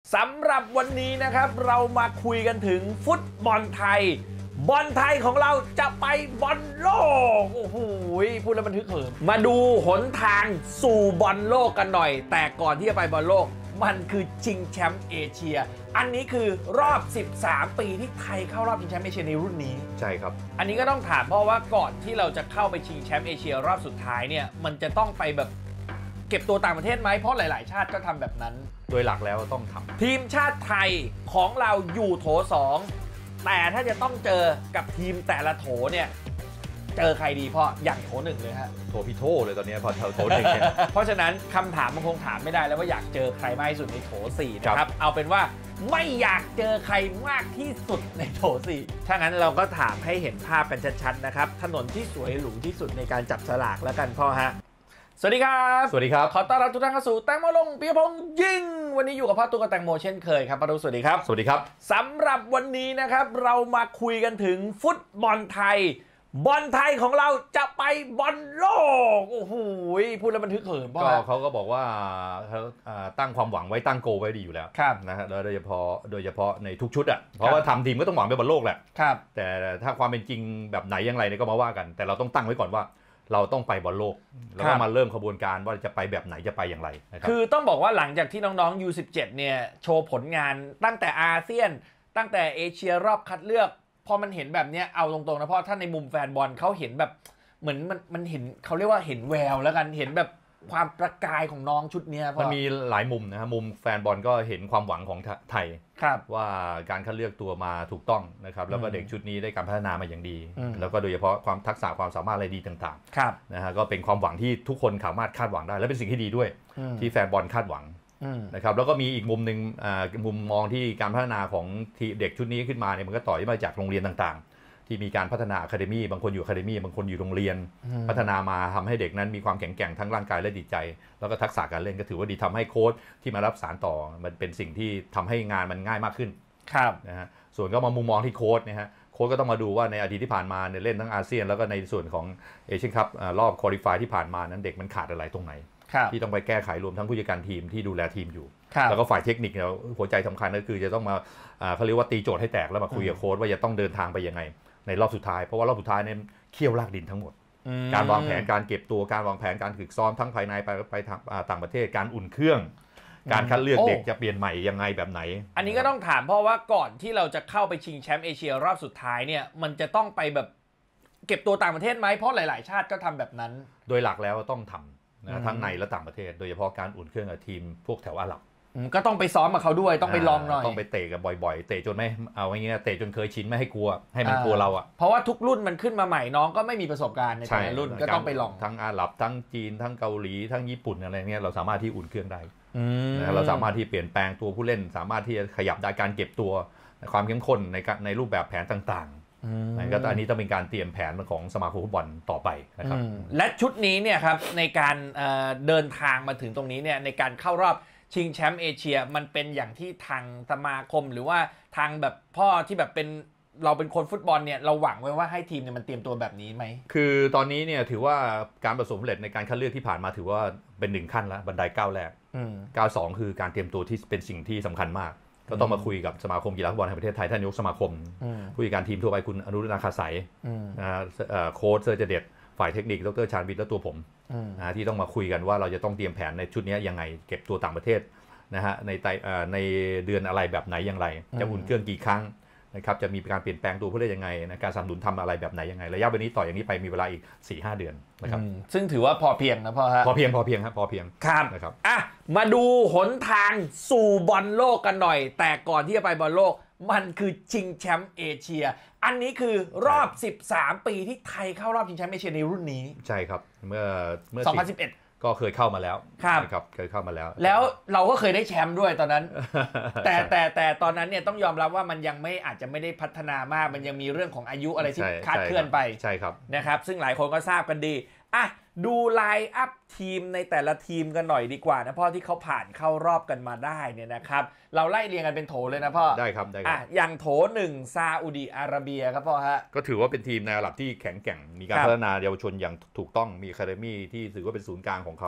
สำหรับวันนี้นะครับเรามาคุยกันถึงฟุตบอลไทยบอลไทยของเราจะไปบอลโลกโอ้โหพูดแล้วมันทึกเหิมมาดูหนทางสู่บอลโลกกันหน่อยแต่ก่อนที่จะไปบอลโลกมันคือชิงแชมป์เอเชียอันนี้คือรอบ13ปีที่ไทยเข้ารอบชิงแชมป์เอเชียในรุ่นนี้ใช่ครับอันนี้ก็ต้องถามเพราะว่าก่อนที่เราจะเข้าไปชิงแชมป์เอเชียรอบสุดท้ายเนี่ยมันจะต้องไปแบบเก็บตัวต่างประเทศไหมเพราะหลายๆชาติก็ทำแบบนั้นโดยหลักแล้วต้องทำทีมชาติไทยของเราอยู่โถ2แต่ถ้าจะต้องเจอกับทีมแต่ละโถเนี่ยเจอใครดีพ่ออย่างโถ1เลยฮะโถพี่โถเลยตอนนี้พอโถ1เนี่ยเพราะฉะนั้นคำถามมันคงถามไม่ได้แล้วว่าอยากเจอใครมากที่สุดในโถ4นะครับเอาเป็นว่าไม่อยากเจอใครมากที่สุดในโถ4ถ้างั้นเราก็ถามให้เห็นภาพกันชัดๆนะครับถนนที่สวยหรูที่สุดในการจับฉลากแล้วกันพ่อฮะสวัสดีครับสวัสดีครับขอต้อนรับทุกท่านเข้าสู่แตงโมลงปิยพงษ์ยิ่งวันนี้อยู่กับพ่อตุ๊กกับแตงโมเช่นเคยครับพ่อตุ๊กสวัสดีครับสวัสดีครับสำหรับวันนี้นะครับเรามาคุยกันถึงฟุตบอลไทยบอลไทยของเราจะไปบอลโลกโอ้โหพูดแล้วมันทึกเหิมก็เขาก็บอกว่าเขาตั้งความหวังไว้ตั้งโกไว้ดีอยู่แล้วนะฮะโดยเฉพาะในทุกชุดอ่ะเพราะว่าทำทีมก็ต้องหวังไปบอลโลกแหละแต่ถ้าความเป็นจริงแบบไหนอย่างไรเนี่ยก็มาว่ากันแต่เราต้องตั้งไว้ก่อนว่าเราต้องไปบอลโลกแล้วก็มาเริ่มขบวนการว่าจะไปแบบไหนจะไปอย่างไรนะครับคือต้องบอกว่าหลังจากที่น้องๆ U17 เนี่ยโชว์ผลงานตั้งแต่อาเซียนตั้งแต่เอเชียรอบคัดเลือกพอมันเห็นแบบนี้เอาตรงๆนะเพราะถ้าในมุมแฟนบอลเขาเห็นแบบเหมือนมันเห็นเขาเรียกว่าเห็นแววแล้วกันเห็นแบบความประกายของน้องชุดนี้มันมีหลายมุมนะครับมุมแฟนบอลก็เห็นความหวังของไทยว่าการคัดเลือกตัวมาถูกต้องนะครับแล้วก็เด็กชุดนี้ได้การพัฒนามาอย่างดีแล้วก็โดยเฉพาะความทักษะความสามารถอะไรดีต่างๆนะฮะก็เป็นความหวังที่ทุกคนสามารถคาดหวังได้และเป็นสิ่งที่ดีด้วยที่แฟนบอลคาดหวังนะครับแล้วก็มีอีกมุมหนึ่งมุมมองที่การพัฒนาของเด็กชุดนี้ขึ้นมาเนี่ยมันก็ต่อยมาจากโรงเรียนต่างๆที่มีการพัฒนาอะคาเดมี่บางคนอยู่อะคาเดมี่บางคนอยู่โรงเรียนพัฒนามาทำให้เด็กนั้นมีความแข็งแกร่งทั้งร่างกายและจิตใจแล้วก็ทักษะการเล่นก็ถือว่าดีทำให้โค้ชที่มารับสารต่อมันเป็นสิ่งที่ทำให้งานมันง่ายมากขึ้นนะฮะส่วนก็มามุมมองที่โค้ชนะฮะโค้ชก็ต้องมาดูว่าในอดีตที่ผ่านมาเนี่ยเล่นทั้งอาเซียนแล้วก็ในส่วนของเอเชียนคัพรอบควอลิฟายที่ผ่านมานั้นเด็กมันขาดอะไรตรงไหนที่ต้องไปแก้ไขรวมทั้งผู้จัดการทีมที่ดูแลทีมอยู่แล้วก็ฝ่ายเทคนิคเนี่ยหัวใจสำคัญก็คือจะต้องมาเขาเรียกว่าตีโจทย์ให้แตกแล้วมาคุยกับโค้ชว่าจะต้องเดินทางไปยังไงในรอบสุดท้ายเพราะว่ารอบสุดท้ายเนี่ยเคี่ยวลากดินทั้งหมดการวางแผนการเก็บตัวการวางแผนการฝึกซ้อมทั้งภายในไปต่างประเทศการอุ่นเครื่องการคัดเลือกเด็กจะเปลี่ยนใหม่ยังไงแบบไหนอันนี้ก็ต้องถามเพราะว่าก่อนที่เราจะเข้าไปชิงแชมป์เอเชียรอบสุดท้ายเนี่ยมันจะต้องไปแบบเก็บตัวต่างประเทศไหมเพราะหลายๆชาติก็ทำแบบนั้นโดยหลักแล้วต้องทำนะทั้งในและต่างประเทศโดยเฉพาะการอุ่นเครื่องกับทีมพวกแถวอาหรับก็ต้องไปซ้อมกับเขาด้วยต้องไปลองหน่อยต้องไปเตะกันบ่อยๆเตะจนไม่เอาอย่างเงี้ยเตะจนเคยชินไม่ให้กลัวให้มันกลัวเราอ่ะเพราะว่าทุกรุ่นมันขึ้นมาใหม่น้องก็ไม่มีประสบการณ์ในแต่ละรุ่นก็ต้องไปลองทั้งอาหรับทั้งจีนทั้งเกาหลีทั้งญี่ปุ่นอะไรเงี้ยเราสามารถที่อุ่นเครื่องได้เราสามารถที่เปลี่ยนแปลงตัวผู้เล่นสามารถที่จะขยับได้การเก็บตัวความเข้มข้นในรูปแบบแผนต่างๆก็อันนี้ต้องเป็นการเตรียมแผนของสมาคมฟุตบอลต่อไปนะครับและชุดนี้เนี่ยครับในการเดินทางมาถึงตรงนี้เนี่ยในการเข้ารอบชิงแชมป์เอเชียมันเป็นอย่างที่ทางสมาคมหรือว่าทางแบบพ่อที่แบบเป็นเราเป็นคนฟุตบอลเนี่ยเราหวังไว้ว่าให้ทีมเนี่ยมันเตรียมตัวแบบนี้ไหมคือตอนนี้เนี่ยถือว่าการประสบความสำเร็จในการคัดเลือกที่ผ่านมาถือว่าเป็น1ขั้นแล้วบันไดก้าวแรกก้าว2คือการเตรียมตัวที่เป็นสิ่งที่สำคัญมากก็ต้องมาคุยกับสมาคมกีฬาฟุตบอลแห่งประเทศไทยท่านนายกสมาคมผู้จัดการทีมทั่วไปคุณอนุรุณาคาสายโค้ชเซอร์เจเดตฝ่ายเทคนิคดร.ชาญวิทย์และตัวผมที่ต้องมาคุยกันว่าเราจะต้องเตรียมแผนในชุดนี้ยังไงเก็บตัวต่างประเทศนะฮะในเดือนอะไรแบบไหนอย่างไรจะอุ่นเครื่องกี่ครั้งนะครับจะมีการเปลี่ยนแปลงตัวผู้เล่นยังไงนะการสนับสนุนทำอะไรแบบไหนยังไงระยะเวลานี้ต่ออย่างนี้ไปมีเวลาอีก 4-5 เดือนนะครับซึ่งถือว่าพอเพียงนะพ่อฮะพอเพียงครับพอเพียงครับนะครับมาดูหนทางสู่บอลโลกกันหน่อยแต่ก่อนที่จะไปบอลโลกมันคือชิงแชมป์เอเชียอันนี้คือรอบ13ปีที่ไทยเข้ารอบชิงแชมป์เอเชียในรุ่นนี้ใช่ครับเมื่อ 2011 ก็เคยเข้ามาแล้วครับเคยเข้ามาแล้วแล้วเราก็เคยได้แชมป์ด้วยตอนนั้น แต่ตอนนั้นเนี่ยต้องยอมรับว่ามันยังไม่อาจจะไม่ได้พัฒนามากมันยังมีเรื่องของอายุอะไรที่คลาดเคลื่อนไปใช่ครับนะครับซึ่งหลายคนก็ทราบกันดีดูไลน์อัพทีมในแต่ละทีมกันหน่อยดีกว่านะพ่อที่เขาผ่านเข้ารอบกันมาได้เนี่ยนะครับเราไล่เรียงกันเป็นโถเลยนะพ่อได้ครับอย่างโถ1ซาอุดิอาระเบียครับพ่อฮะก็ถือว่าเป็นทีมในระดับที่แข็งแกร่งมีการพัฒนาเยาวชนอย่างถูกต้องมีอะคาเดมี่ที่ถือว่าเป็นศูนย์กลางของเขา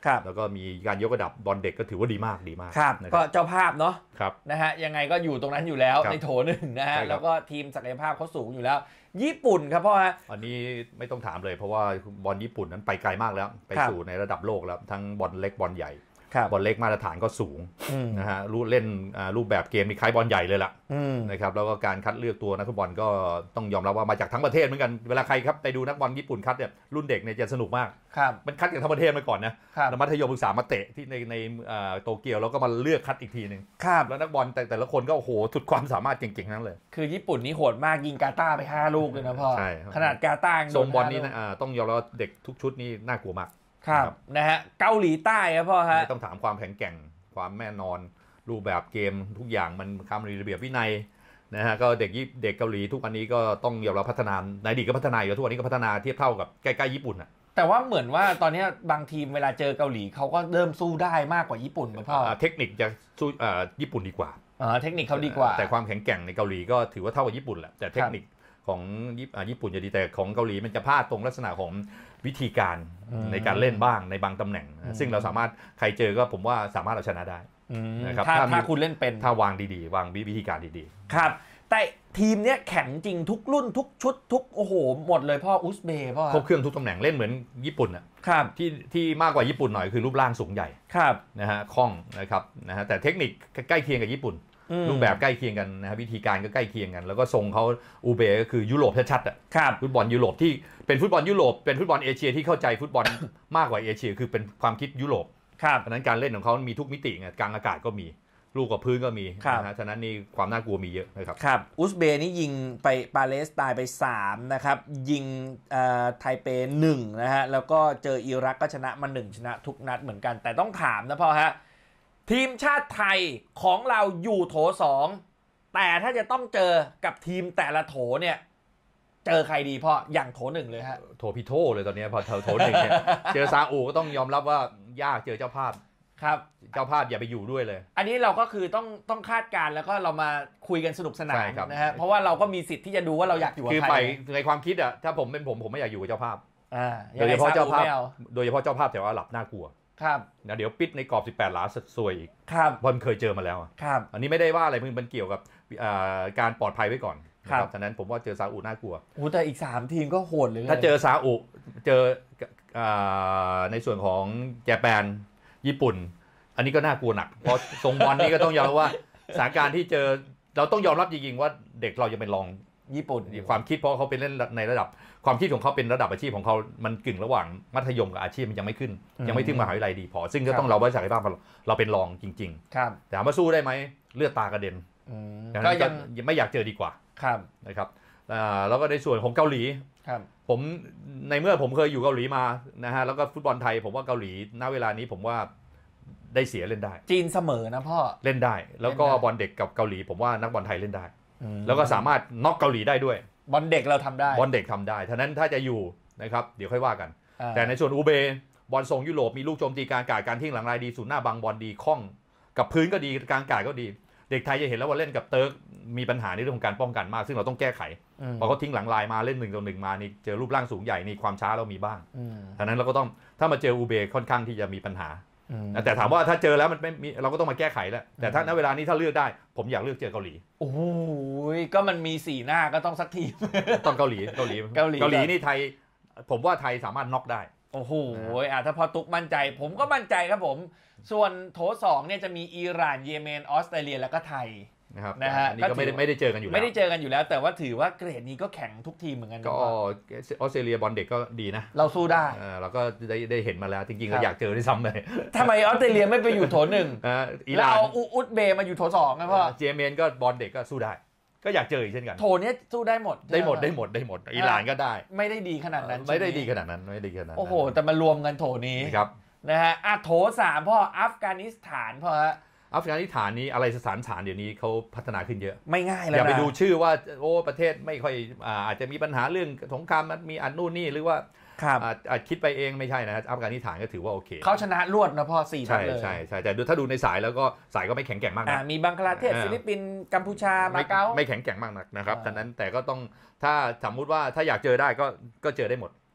แล้วก็มีการยกระดับบอลเด็กก็ถือว่าดีมากครับก็เจ้าภาพเนาะนะฮะยังไงก็อยู่ตรงนั้นอยู่แล้วในโถหนึ่งนะฮะแล้วก็ทีมศักยภาพเขาสูงอยู่แล้วญี่ปุ่นครับพ่อฮะอันนี้ไม่ต้องถามเลยเพราะว่าบอลญี่ปุ่นนั้นไปไกลมากแล้วไปสู่ในระดับโลกแล้วทั้งบอลเล็กบอลใหญ่บอลเล็กมาตรฐานก็สูงนะฮะเล่นรูปแบบเกมมีคล้ายบอลใหญ่เลยล่ะนะครับแล้วก็การคัดเลือกตัวนักฟุตบอลก็ต้องยอมรับว่ามาจากทั้งประเทศเหมือนกันเวลาใครครับไปดูนักบอลญี่ปุ่นคัดเนี่ยรุ่นเด็กเนี่ยจะสนุกมากมันคัดจากทั้งประเทศมาก่อนนะแล้วมัธยมศึกษามาเตะที่ในโตเกียวแล้วก็มาเลือกคัดอีกทีนึงแล้วนักบอลแต่ละคนก็โอ้โหสุดความสามารถเก่งๆทั้งเลยคือญี่ปุ่นนี่โหดมากยิงกาตาร์ไป5ลูกเลยนะพ่อขนาดกาตาร์ทรงบอลนี้ต้องยอมรับเด็กทุกชุดนี่น่ากลัวมากครับนะฮะเกาหลีใต้ครับพ่อฮะไม่ต้องถามความแข็งแกร่งความแน่นอนรูปแบบเกมทุกอย่างมันคำระเบียบวินัยนะฮะก็เด็กเกาหลีทุกวันนี้ก็ต้องยอมรับพัฒนาในอดีตก็พัฒนาอยู่ทุกวันนี้ก็พัฒนาเทียบเท่ากับใกล้ๆญี่ปุ่นอ่ะแต่ว่าเหมือนว่าตอนนี้บางทีมเวลาเจอเกาหลีเขาก็เริ่มสู้ได้มากกว่าญี่ปุ่นพ่อเทคนิคจะสู้ญี่ปุ่นดีกว่าเทคนิคเขาดีกว่าแต่ความแข็งแกร่งในเกาหลีก็ถือว่าเท่ากับญี่ปุ่นแหละแต่เทคนิคของญี่ปุ่นจะดีแต่ของเกาหลีมันจะพลาดตรงลักษณะของวิธีการในการเล่นบ้างในบางตำแหน่งซึ่งเราสามารถใครเจอก็ผมว่าสามารถเอาชนะได้นะครับถ้าคุณเล่นเป็นถ้าวางดีๆวางวิธีการดีๆครับแต่ทีมเนี้ยแข็งจริงทุกรุ่นทุกชุดทุกโอ้โหหมดเลยพ่ออุซเบย์พ่อครบเครื่องทุกตำแหน่งเล่นเหมือนญี่ปุ่นอ่ะที่มากกว่าญี่ปุ่นหน่อยคือรูปร่างสูงใหญ่นะฮะคล่องนะครับนะฮะแต่เทคนิคใกล้เคียงกับญี่ปุ่นรูปแบบใกล้เคียงกันนะครับวิธีการก็ใกล้เคียงกันแล้วก็ทรงเขาอูเบก็คือยุโรปชัดๆอ่ะฟุตบอลยุโรปที่เป็นฟุตบอลยุโรปเป็นฟุตบอลเอเชียที่เข้าใจฟุตบอลมากกว่าเอเชียคือเป็นความคิดยุโรปเพราะนั้นการเล่นของเขามีทุกมิติไงกลางอากาศก็มีลูกกับพื้นก็มีนะฮะฉะนั้นนี่ความน่ากลัวมีเยอะนะครับครับอุซเบย์นี่ยิงไปปาเลสไตน์ไป3นะครับยิงไทเป1นะฮะแล้วก็เจออิรักก็ชนะมา1ชนะทุกนัดเหมือนกันแต่ต้องถามนะพ่อฮะทีมชาติไทยของเราอยู่โถ2แต่ถ้าจะต้องเจอกับทีมแต่ละโถเนี่ยเจอใครดีพ่ออย่างโถ1เลยฮะโถพิโทเลยตอนนี้พอโถ1เนี่ยเจอซาอุก็ต้องยอมรับว่ายากเจอเจ้าภาพครับเจ้าภาพอย่าไปอยู่ด้วยเลยอันนี้เราก็คือต้องคาดการแล้วก็เรามาคุยกันสนุกสนานนะฮะเพราะว่าเราก็มีสิทธิ์ที่จะดูว่าเราอยากอยู่กับใครคือไปในความคิดอะถ้าผมเป็นผมไม่อยากอยู่กับเจ้าภาพโดยเฉพาะเจ้าภาพแถวอาหรับน่ากลัวครับเดี๋ยวปิดในกรอบ18 หลาซวยอีกเพราะมันเคยเจอมาแล้วครับอันนี้ไม่ได้ว่าอะไรมันเกี่ยวกับการปลอดภัยไว้ก่อนนะครับฉะนั้นผมว่าเจอซาอุน่ากลัวแต่อีก3ทีมก็โหดเลยถ้าเจอซาอุเจอในส่วนของญี่ปุ่นญี่ปุ่นอันนี้ก็น่ากลัวหนักเพราะทรงบอลนี่ก็ต้องยอมรับว่าสถานการณ์ที่เจอเราต้องยอมรับจริงๆว่าเด็กเราจะเป็นรองญี่ปุ่นความคิดเพราะเขาเป็นเล่นในระดับความคิดของเขาเป็นระดับอาชีพของเขามันกึ่งระหว่างมัธยมกับอาชีพมันยังไม่ขึ้นยังไม่ถึงมหาวิทยาลัยดีพอซึ่งก็ต้องเราไว้ศักยภาพเราเป็นรองจริงๆแต่ถามว่าสู้ได้ไหมเลือดตากระเด็นก็ยังไม่อยากเจอดีกว่านะครับแล้วก็ในส่วนของเกาหลีผมในเมื่อผมเคยอยู่เกาหลีมานะฮะแล้วก็ฟุตบอลไทยผมว่าเกาหลีณเวลานี้ผมว่าได้เสียเล่นได้จีนเสมอนะพ่อเล่นได้แล้วก็บอลเด็กกับเกาหลีผมว่านักบอลไทยเล่นได้แล้วก็สามารถน็อกเกาหลีได้ด้วยบอลเด็กเราทำได้บอลเด็กทำได้ฉะนั้นถ้าจะอยู่นะครับเดี๋ยวค่อยว่ากันแต่ในส่วนอูเบบอลทรงยุโรปมีลูกโจมตีการกาดการทิ้งหลังลายดีศูนย์หน้าบังบอลดีคล่องกับพื้นก็ดีกลางกาดก็ดีเด็กไทยจะเห็นแล้วว่าเล่นกับเติร์กมีปัญหาในเรื่องของการป้องกันมากซึ่งเราต้องแก้ไขพอเขาทิ้งหลังลายมาเล่น1 ต่อ 1มานี่เจอรูปร่างสูงใหญ่นี่ความช้าเรามีบ้างฉะนั้นเราก็ต้องถ้ามาเจออูเบค่อนข้างที่จะมีปัญหาแต่ถามว่าถ้าเจอแล้วมันไม่มีเราก็ต้องมาแก้ไขแล้วแต่ถ้าณเวลานี้ถ้าเลือกได้ผมอยากเลือกเจอเกาหลีโอ้ยก็มันมี4หน้าก็ต้องสักทีต้องเกาหลีนี่ไทยผมว่าไทยสามารถน็อกได้โอ้โหถ้าพอตุ๊กมั่นใจผมก็มั่นใจครับผมส่วนโถ2เนี่ยจะมีอิหร่านเยเมนออสเตรเลียแล้วก็ไทยนะฮะนี่ก็ไม่ได้เจอกันอยู่แล้วไม่ได้เจอกันอยู่แล้วแต่ว่าถือว่าเกรดนี้ก็แข็งทุกทีมเหมือนกันก็ออสเตรเลียบอลเด็กก็ดีนะเราสู้ได้เราก็ได้เห็นมาแล้วจริงๆเราอยากเจอได้ซ้ำเลยทำไมออสเตรเลียไม่ไปอยู่โถ1เราอุซเบย์มาอยู่โถ2นะพ่อเยเมนก็บอลเด็กก็สู้ได้ก็อยากเจออีกเช่นกันโถนี้สู้ได้หมดอิหร่านก็ได้ไม่ได้ดีขนาดนั้นไม่ได้ดีขนาดนั้นโอ้โหแต่มารวมกันโถนี้ครับนะฮะโถ3พ่ออัฟกานิสถานพ่อฮะอัฟกานิสถานนี้อะไรสถานเดี๋ยวนี้เขาพัฒนาขึ้นเยอะไม่ง่ายเลยอย่าไปดูชื่อว่าโอ้ประเทศไม่ค่อยอาจจะมีปัญหาเรื่องสงครามมันมีอันนู่นนี่หรือว่าคิดไปเองไม่ใช่นะอัฟกานิสถานก็ถือว่าโอเคเขาชนะรวดนะพ่อ4นัดเลยใช่แต่ถ้าดูในสายแล้วก็สายก็ไม่แข็งแกร่งมากนะมีบังคลาเทศฟิลิปปินส์กัมพูชามาเก๊าไม่แข็งแกร่งมากนะครับฉะนั้นแต่ก็ต้องถ้าสมมุติว่าถ้าอยากเจอได้ก็เจอได้หมด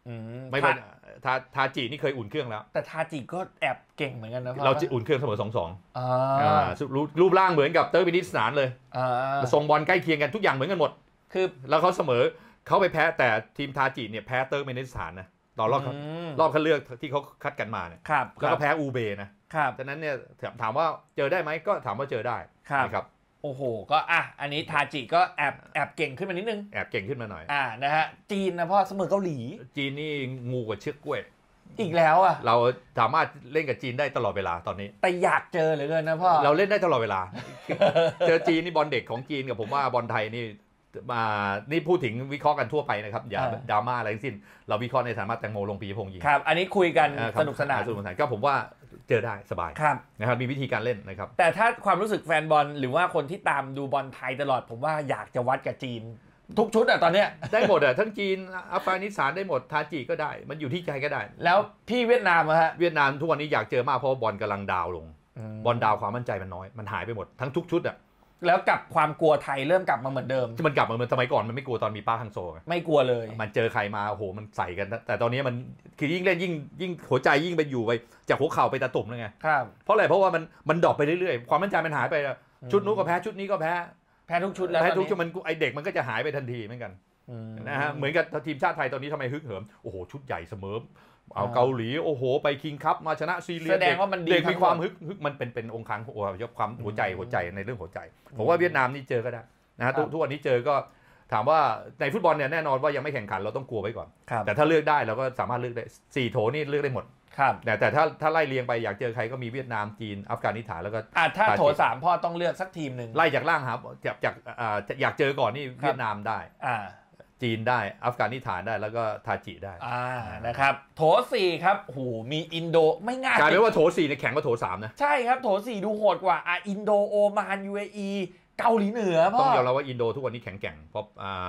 ไม่เป็นทาจินี่เคยอุ่นเครื่องแล้วแต่ทาจิก็แอบเก่งเหมือนกันนะเราอุ่นเครื่องเสมอ 2-2 รูปร่างเหมือนกับเตอร์บินิสนานเลยทรงบอลใกล้เคียงกันทุกอย่างเหมือนกันหมดคือแล้วเขาเสมอเขาไปแพ้แต่ทีมทาจิเนี่ยแพ้เตอร์บินิสนานนะตอนรอบคัดเลือกที่เขาคัดกันมาเนี่ยแล้วก็แพ้อูเบนะครับฉะนั้นเนี่ยถามว่าเจอได้ไหมก็ถามว่าเจอได้นะครับโอ้โหก็อันนี้ทาจิก็แอบเก่งขึ้นมานิดนึงแอบเก่งขึ้นมาหน่อยนะฮะจีนนะพ่อเสมอเกาหลีจีนนี่งูกว่าเชือกกล้วยอีกแล้วเราสามารถเล่นกับจีนได้ตลอดเวลาตอนนี้แต่อยากเจอเหลือเกินนะพ่อเราเล่นได้ตลอดเวลาเจอจีนนี่บอลเด็กของจีนกับผมว่าบอลไทยนี่พูดถึงวิเคราะห์กันทั่วไปนะครับอย่าดราม่าอะไรทั้งสิ้นเราวิเคราะห์ในฐานะแตงโมลงปีพงษ์ยิงครับอันนี้คุยกันสนุกสนานก็ผมว่าเจอได้สบายนะครับมีวิธีการเล่นนะครับแต่ถ้าความรู้สึกแฟนบอลหรือว่าคนที่ตามดูบอลไทยตลอดผมว่าอยากจะวัดกับจีนทุกชุดตอนนี้ได้หมดทั้งจีนอัฟกานิสถานได้หมดทาจิก็ได้มันอยู่ที่ใจก็ได้แล้วพี่เวียดนามฮะเวียดนามทุกวันนี้อยากเจอมากเพราะบอลกำลังดาวลงบอลดาวความมั่นใจมันน้อยมันหายไปหมดทั้งทุกชุดแล้วกับความกลัวไทยเริ่มกลับมาเหมือนเดิมมันกลับมาเหมือนสมัยก่อนมันไม่กลัวตอนมีป้าฮังโซไม่กลัวเลยมันเจอใครมาโอ้โหมันใส่กันแต่ตอนนี้มันคือยิ่งเล่นยิ่งหัวใจยิ่งไปอยู่ไปจากหัวเข่าไปตะตุ่มเลยไงครับเพราะอะไรเพราะว่ามันดรอปไปเรื่อยๆความมั่นใจมันหายไปชุดนู้นก็แพ้ชุดนี้ก็แพ้ทุกชุดแล้วแพ้ทุกชุดมันไอเด็กมันก็จะหายไปทันทีเหมือนกันนะฮะเหมือนกับทีมชาติไทยตอนนี้ทำไมฮึกเหิมโอ้โหชุดใหญ่เสมอเอาเกาหลีโอ้โหไปคิงคัพมาชนะซีเรียแสดงว่ามันเด็กมีความฮึกมันเป็นองค์การความหัวใจในเรื่องหัวใจผมว่าเวียดนามนี่เจอก็ได้นะฮะทุกวันนี้เจอก็ถามว่าในฟุตบอลเนี่ยแน่นอนว่ายังไม่แข่งขันเราต้องกลัวไว้ก่อนแต่ถ้าเลือกได้เราก็สามารถเลือกได้4โถนี่เลือกได้หมดแต่ถ้าไล่เรียงไปอยากเจอใครก็มีเวียดนามจีนอัฟกานิสถานแล้วก็ถ้าโถ3พ่อต้องเลือกสักทีมนึงไล่จากล่างครับจากอยากเจอก่อนนี่เวียดนามได้จีนได้อัฟกานิสถานได้แล้วก็ทาจิได้นะครับโถ4ครับโหมีอินโดไม่ง่ายกลายเป็นว่าโถ4เนี่ยแข็งกว่าโถ3นะใช่ครับโถ4ดูโหดกว่าอินโดโอมาน UAE เกาหลีเหนือพ่อต้องยอมรับว่าอินโดทุกวันนี้แข็งแกร่งเพราะ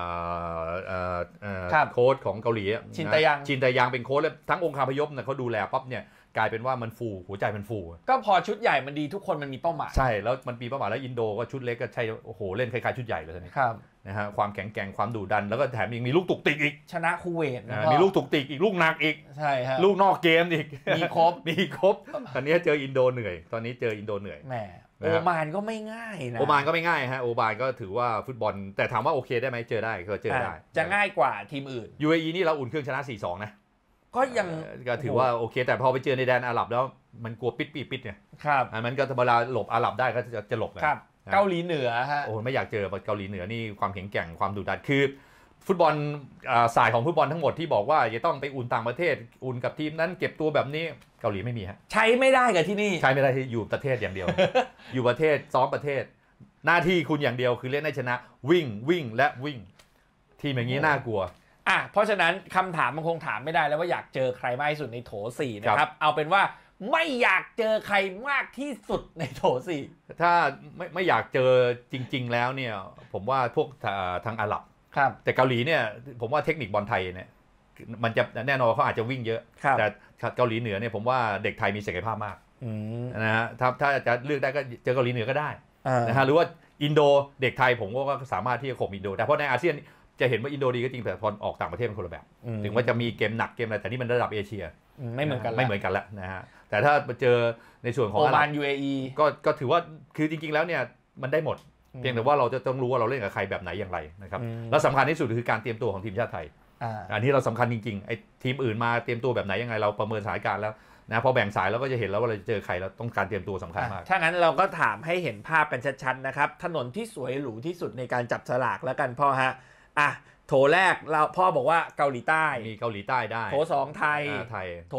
โค้ชของเกาหลีชินตะยังเป็นโค้ชแล้วทั้งองค์คาพยพเนี่ยเขาดูแลปั๊บเนี่ยกลายเป็นว่ามันฟูหัวใจมันฟูก็พอชุดใหญ่มันดีทุกคนมันมีเป้าหมายใช่แล้วมันมีเป้าหมายแล้วอินโดก็ชุดเล็กก็ใช่โอ้โหเล่นคล้ายๆชุดใหญ่เลยครับนะฮะความแข็งแกร่งความดุดันแล้วก็แถมยังมีลูกตุกติกอีกชนะคูเวตมีลูกตุกติกอีกลูกหนักอีกใช่ฮะลูกนอกเกมอีกมีครบตอนนี้เจออินโดเหนื่อยตอนนี้เจออินโดเหนื่อยแหมโอมานก็ไม่ง่ายนะโอมานก็ไม่ง่ายฮะโอมานก็ถือว่าฟุตบอลแต่ถามว่าโอเคได้ไหมเจอได้ก็เจอได้จะง่ายกว่าทีมอื่น UAE นี่เราอุ่นเครื่องชนะ 4-2 นะก็ยังก็ถือว่าโอเคแต่พอไปเจอในแดนอาหรับแล้วมันกลัวปิดเนี่ยครับมันก็เวลาหลบอาหรับได้ก็จะหลบครับเกาหลีเหนือฮะโอ้ไม่อยากเจอเกาหลีเหนือนี่ความแข็งแกร่งความดุดันคือฟุตบอลสายของฟุตบอลทั้งหมดที่บอกว่าจะต้องไปอุ่นต่างประเทศอุ่นกับทีมนั้นเก็บตัวแบบนี้เกาหลีไม่มีฮะใช้ไม่ได้กับที่นี่ใช้ไม่ได้ที่อยู่ประเทศอย่างเดียว อยู่ประเทศซ้อมประเทศหน้าที่คุณอย่างเดียวคือเล่นให้ชนะวิ่งและวิ่งทีมอย่างนี้น่ากลัวเพราะฉะนั้นคำถามมันคงถามไม่ได้แล้วว่าอยากเจอใครมากที่สุดในโถ4นะครับเอาเป็นว่าไม่อยากเจอใครมากที่สุดในโถ4 ถ้าไม่อยากเจอจริงๆแล้วเนี่ยผมว่าพวกทางอาหรับแต่เกาหลีเนี่ยผมว่าเทคนิคบอลไทยเนี่ยมันจะแน่นอนเขาอาจจะวิ่งเยอะแต่เกาหลีเหนือเนี่ยผมว่าเด็กไทยมีศักยภาพมากนะฮะถ้าจะเลือกได้ก็เจอเกาหลีเหนือก็ได้นะฮะหรือว่าอินโดเด็กไทยผมก็สามารถที่จะข่มอินโดได้เพราะในอาเซียนจะเห็นว่าอินโดดีก็จริงแต่พอออกต่างประเทศเป็นคนละแบบถึงว่าจะมีเกมหนักเกมอะไรแต่นี่มันระดับเอเชียไม่เหมือนกันแล้วนะฮะแต่ถ้าเจอในส่วนของโอมาน UAE ก็ถือว่าคือจริงๆแล้วเนี่ยมันได้หมดเพียงแต่ว่าเราจะต้องรู้ว่าเราเล่นกับใครแบบไหนอย่างไรนะครับแล้วสำคัญที่สุดคือการเตรียมตัวของทีมชาติไทยอันนี้เราสำคัญจริงๆไอ้ทีมอื่นมาเตรียมตัวแบบไหนยังไงเราประเมินสถานการณ์แล้วนะพอแบ่งสายเราก็จะเห็นแล้วว่าเราจะเจอใครแล้วต้องการเตรียมตัวสำคัญมากถ้างั้นเราก็ถามให้เห็นภาพกันชัดๆนะครับถนนที่สวยหรูที่สุดในการจับฉลากแล้วกันพ่อฮะโถแรกเราพ่อบอกว่าเกาหลีใต้มีเกาหลีใต้ได้โถ2ไทยโถ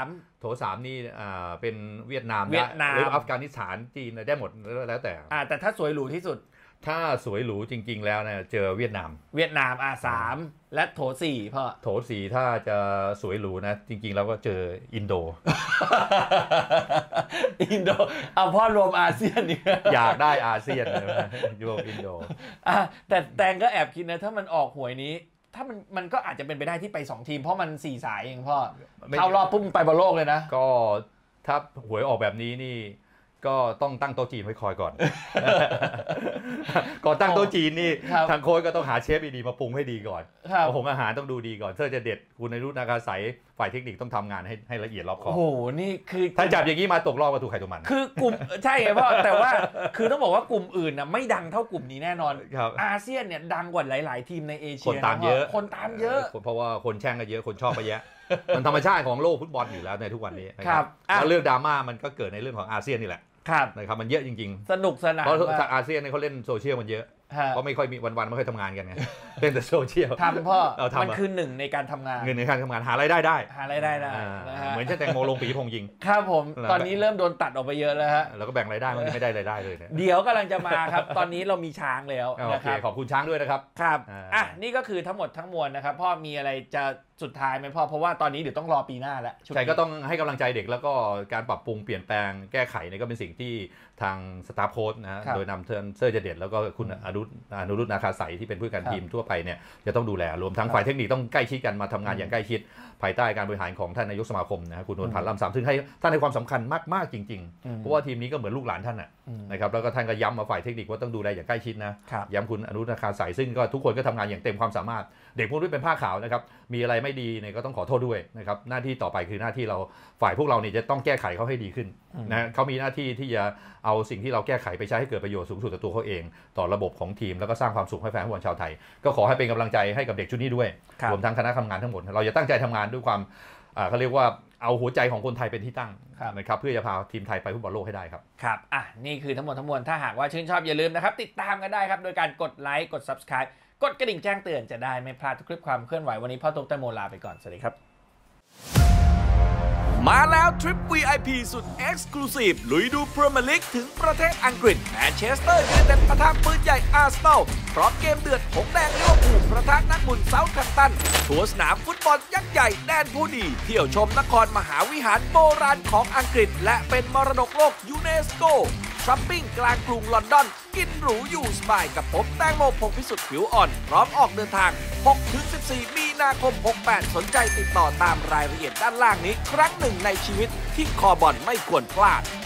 3นี่เป็นเวียดนามได้หรืออัฟกานิสถานจีนได้หมดแล้วแต่ถ้าสวยหรูที่สุดถ้าสวยหรูจริงๆแล้วเนี่ยเจอเวียดนาม 3และโถ4พ่อโถ4ถ้าจะสวยหรูนะจริงๆแล้วก็เจออินโดพ่อรวมอาเซียนนี่อยากได้อาเซียนเลยรวมอินโดแต่แตงก็แอบคิดนะถ้ามันออกหวยนี้ถ้ามันก็อาจจะเป็นไปได้ที่ไป2ทีมเพราะมัน4สายเองพ่อเข้ารอบปุ๊บไปบอลโลกเลยนะก็ถ้าหวยออกแบบนี้นี่ก็ต้องตั้งโต๊ะจีนไว้คอยก่อน ก่อนตั้งโต๊ะจีนนี่ทางโค้ชก็ต้องหาเชฟดีๆมาปรุงให้ดีก่อนผงอาหารต้องดูดีก่อนเพื่อจะเด็ดคุณในรุ่นนาคาใสฝ่ายเทคนิคต้องทำงานให้ละเอียดรอบคอบโอ้โหนี่คือถ้าจับอย่างนี้มาตกรอบก็ถูกใครตัวมันคือกลุ่มใช่ไงพ่อแต่ว่าคือต้องบอกว่ากลุ่มอื่นนะไม่ดังเท่ากลุ่มนี้แน่นอนอาเซียนเนี่ยดังกว่าหลายๆทีมในเอเชียคนตามเยอะเพราะว่าคนแช่งก็เยอะคนชอบไปเยอะมันธรรมชาติของโลกฟุตบอลอยู่แล้วในทุกวันนี้นะครับแล้วเรื่องดราม่ามันก็เกิดในเรื่องของอาเซียนนี่แหละนะครับมันเยอะจริงๆสนุกสนานเพราะอาเซียนเขาเล่นโซเชียลมันเยอะเพราะไม่ค่อยมีวันๆไม่ค่อยทำงานกันไงเล่นแต่โซเชียลทำพ่อมันคือหนึ่งในการทำงานเงินในการทำงานหารายได้ได้เหมือนเช่นแตงโมลงปีพงยิงครับผมตอนนี้เริ่มโดนตัดออกไปเยอะแล้วฮะแล้วก็แบ่งรายได้มันไม่ได้รายได้เลยเดี๋ยวกำลังจะมาครับตอนนี้เรามีช้างแล้วนะครับขอบคุณช้างด้วยนะครับครับนี่ก็คือทั้งหมดทั้งมวลนะครับพ่อมีอะไรจะสุดท้ายไหมพ่อเพราะว่าตอนนี้เดี๋ยวต้องรอปีหน้าแล้วใช่ก็ต้องให้กำลังใจเด็กแล้วก็การปรับปรุงเปลี่ยนแปลงแก้ไขนี่ก็เป็นสิ่งที่ทางสตาฟโค้ชนะโดยนำเซอร์เจเดตแล้วก็คุณอนุรุตนาคาใสที่เป็นผู้การทีมทั่วไปเนี่ยจะต้องดูแลรวมทั้งฝ่ายเทคนิคต้องใกล้ชิดกันมาทำงานอย่างใกล้ชิดภายใต้การบริหารของท่านนายกสมาคมนะคุณนวลพันธ์ล่ำซำซึ่งให้ท่านให้ความสำคัญมากๆจริงๆเพราะว่าทีมนี้ก็เหมือนลูกหลานท่านนะครับแล้วก็ท่านก็ย้ำมาฝ่ายเทคนิคว่าต้องดูแลอย่างใกล้ชิดนะย้ำคุณอนุรุตนาคาใสซึ่งก็ทุกคนก็ทำงานอย่างเต็มความสามารถเด็กพวกนี้เป็นผ้าขาวนะครับมีอะไรไม่ดีเนี่ยก็ต้องขอโทษด้วยนะครับหน้าที่ต่อไปคือหน้าที่เราฝ่ายพวกเราเนี่ยจะต้องแก้ไขเขาให้ดีขึ้นนะเขามีหน้าที่ที่จะเอาสิ่งที่เราแก้ไขไปใช้ให้เกิดประโยชน์สูงสุดต่อตัวเขาเองต่อระบบของทีมแล้วก็สร้างความสุขให้แฟนฟุตบอลชาวไทยก็ขอให้เป็นกำลังใจให้กับเด็กชุดนี้ด้วยรวมทั้งคณะทำงานทั้งหมดเราจะตั้งใจทำงานด้วยความเขาเรียกว่าเอาหัวใจของคนไทยเป็นที่ตั้งนะครับเพื่อจะพาทีมไทยไปฟุตบอลโลกให้ได้ครับครับนี่คือทั้งหมดทั้งมวลถ้าหากว่าชื่นชอบอย่าลืมนะครับติดตามกันได้ครับโดยการกดไลค์กด Subscribe กดกระดิ่งแจ้งเตือนจะได้ไม่พลาดทุกคลิปความเคลื่อนไหววันนี้พ่อตุ๊กแตงโมลาไปก่อนสวัสดีครับมาแล้วทริป VIP สุด Exclusive ลุยดูพรีเมียร์ลีกถึงประเทศอังกฤษแมนเชสเตอร์ยูไนเต็ดปะทะปืนใหญ่อาร์เซนอลพร้อมเกมเดือดหงแดงลิเวอร์พูลประทะนักบุญเซาท์แฮมป์ตันทัวร์สนามฟุตบอลยักษ์ใหญ่แดนผู้ดีเที่ยวชมนครมหาวิหารโบราณของอังกฤษและเป็นมรดกโลกยูเนสโกช้อปปิ้งกลางกรุงลอนดอนกินหรูอยู่สบายกับผมแตงโมพงษ์พิสุทธิ์ผิวอ่อนพร้อมออกเดินทาง 6-14 มีนาคม 68 สนใจติดต่อตามรายละเอียดด้านล่างนี้ครั้งหนึ่งในชีวิตที่คอบอลไม่ควรพลาด